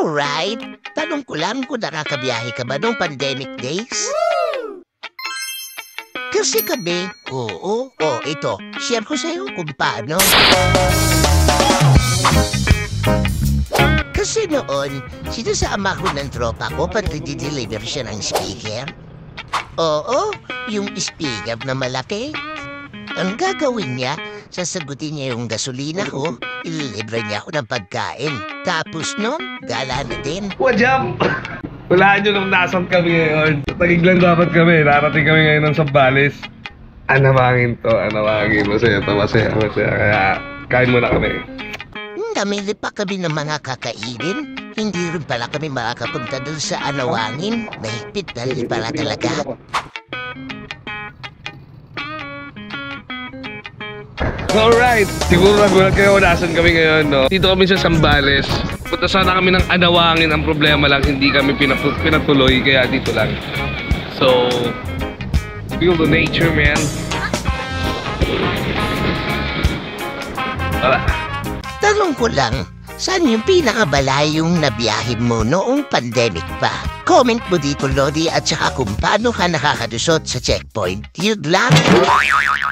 Alright, tanong ko lang kung nakakabiyahe ka ba nung pandemic days? Kasi kami, oo, ito, share ko sa'yo kung paano. Kasi noon, sinasama ko ng tropa ko pag nagdi-deliver siya ng speaker. Oo, yung speaker na malaki. Ang gagawin niya, sasagutin niya yung gasolina ko, ililibre niya ako ng pagkain. Tapos nun, gala na din. What's up? Walaan nyo nung nasan kami ngayon. Tagig lang dapat kami. Narating kami ngayon ng Zambales. Anamangin to, anamangin. Masaya to, masaya. Kaya, kain muna kami. Namili pa kami ng mga kakainin. Hindi rin pala kami makakapunta dun sa Anawangin. Mahigpit na rin pala talaga. Alright, siguro nagulat kayo kung nasan kami ngayon, no? Dito kami sa Zambales. Punta sana kami ng Anawangin. Ang problema lang, hindi kami pinatuloy, kaya dito lang. So, feel the nature, man. Tara. Tanong ko lang, saan yung pinakabalayong nabiyahe mo noong pandemic pa? Comment mo dito, Lodi, at saka kung paano ka nakakadusot sa checkpoint. Yun lang.